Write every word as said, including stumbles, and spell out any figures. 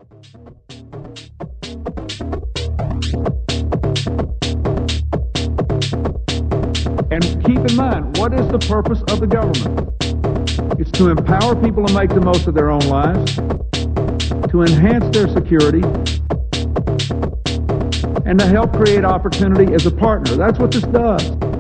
And keep in mind, what is the purpose of the government? It's to empower people to make the most of their own lives, to enhance their security, and to help create opportunity as a partner. That's what this does.